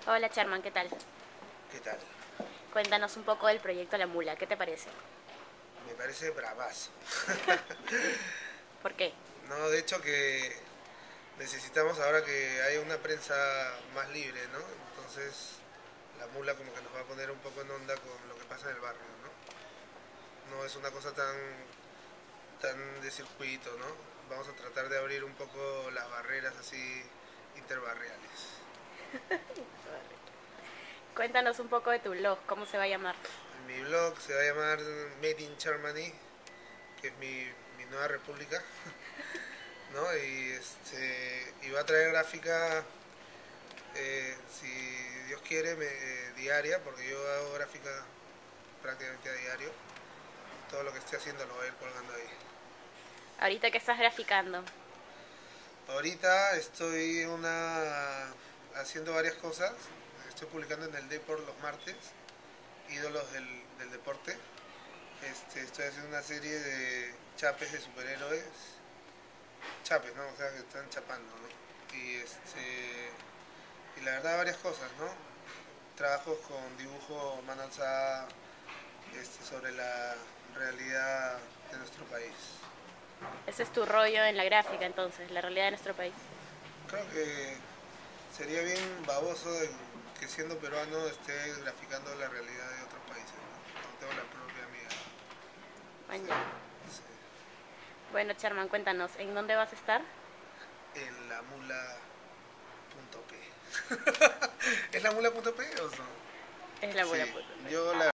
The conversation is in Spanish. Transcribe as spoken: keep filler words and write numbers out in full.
Hola Sherman, ¿qué tal? ¿Qué tal? Cuéntanos un poco del proyecto La Mula, ¿qué te parece? Me parece bravazo. ¿Por qué? No, de hecho que necesitamos ahora que haya una prensa más libre, ¿no? Entonces la mula como que nos va a poner un poco en onda con lo que pasa en el barrio, ¿no? No es una cosa tan, tan de circuito, ¿no? Vamos a tratar de abrir un poco las barreras así interbarriales. Cuéntanos un poco de tu blog, ¿cómo se va a llamar? Mi blog se va a llamar Made in Germany, que es mi, mi nueva república, ¿no? Y, este, y va a traer gráfica, eh, si Dios quiere, me, eh, diaria, porque yo hago gráfica prácticamente a diario. Todo lo que esté haciendo lo voy a ir colgando ahí. Ahorita que estás graficando. Ahorita estoy una haciendo varias cosas. Estoy publicando en el Deport los martes, ídolos del, del deporte. Este, estoy haciendo una serie de chapes de superhéroes. Chapes, ¿no? O sea, que están chapando, ¿no? Y este y la verdad varias cosas, ¿no? Trabajos con dibujo mano alzada, este, sobre la realidad de nuestro país. Ese es tu rollo en la gráfica entonces, la realidad de nuestro país. Creo que sería bien baboso de que siendo peruano esté graficando la realidad de otros países, ¿no? Cuando tengo la propia mía. Man, Sí, ya. sí. Bueno, Sherman, cuéntanos, ¿en dónde vas a estar? En la mula punto p. ¿Es la mula punto p o no? Es la Sí, Mula.p. yo la